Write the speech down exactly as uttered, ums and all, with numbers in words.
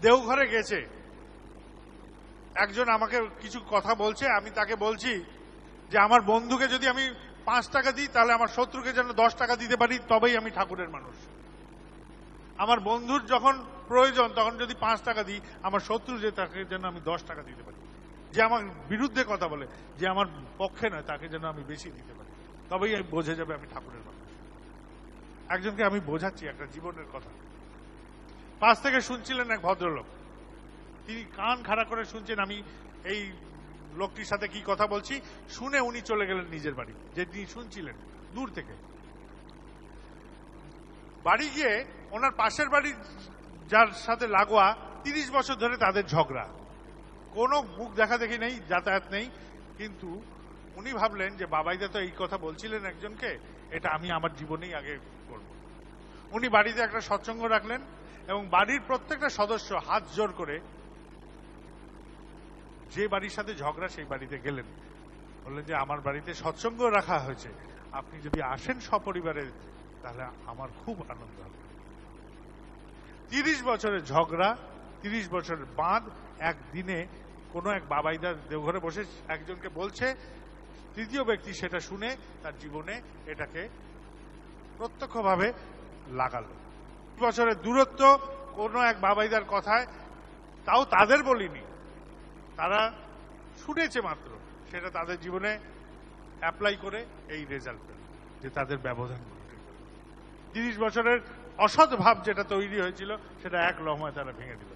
দেওঘরে গেছে, একজন আমাকে কিছু কথা বলছে, আমি তাকে বলছি যে আমার বন্ধুকে যদি আমি পাঁচ টাকা দিই তাহলে আমার শত্রুকে যেন দশ টাকা দিতে পারি, তবেই আমি ঠাকুরের মানুষ। আমার বন্ধুর যখন প্রয়োজন তখন যদি পাঁচ টাকা দিই, আমার শত্রু যে তাকে যেন আমি দশ টাকা দিতে পারি। যে আমার বিরুদ্ধে কথা বলে, যে আমার পক্ষে নয়, তাকে যেন আমি বেশি দিতে পারি, তবেই বোঝা যাবে আমি ঠাকুরের মানুষ। একজনকে আমি বোঝাচ্ছি একটা জীবনের কথা। পাশ থেকে শুনছিলেন এক ভদ্রলোক, তিনি কান খাড়া করে শুনছেন আমি এই লোকটির সাথে কি কথা বলছি। শুনে উনি চলে গেলেন নিজের বাড়ি, যে তিনি শুনছিলেন দূর থেকে। বাড়ি গিয়ে ওনার পাশের বাড়ি যার সাথে লাগোয়া, তিরিশ বছর ধরে তাদের ঝগড়া, কোনো মুখ দেখা দেখি নেই, যাতায়াত নেই, কিন্তু উনি ভাবলেন যে বাবাইদা তো এই কথা বলছিলেন একজনকে, এটা আমি আমার জীবনেই আগে করব। উনি বাড়িতে একটা সৎসঙ্গ রাখলেন এবং বাড়ির প্রত্যেকটা সদস্য হাত জোর করে যে বাড়ির সাথে ঝগড়া সেই বাড়িতে গেলেন, বললেন যে আমার বাড়িতে সৎসঙ্গ রাখা হয়েছে, আপনি যদি আসেন সপরিবারে তাহলে আমার খুব আনন্দ হবে। তিরিশ বছরের ঝগড়া, তিরিশ বছরের বাঁধ একদিনে কোনো এক বাবাইদার দেওঘরে বসে একজনকে বলছে, তৃতীয় ব্যক্তি সেটা শুনে তার জীবনে এটাকে প্রত্যক্ষভাবে লাগালো। বছরের দূরত্ব কোনো এক বাবাইদার কথায়, তাও তাদের বলিনি, তারা শুনেছে মাত্র, সেটা তাদের জীবনে অ্যাপ্লাই করে এই রেজাল্ট পেল, যে তাদের ব্যবধান তিরিশ বছরের অসৎ ভাব যেটা তৈরি হয়েছিল সেটা এক লহমায় তারা ভেঙে দিল।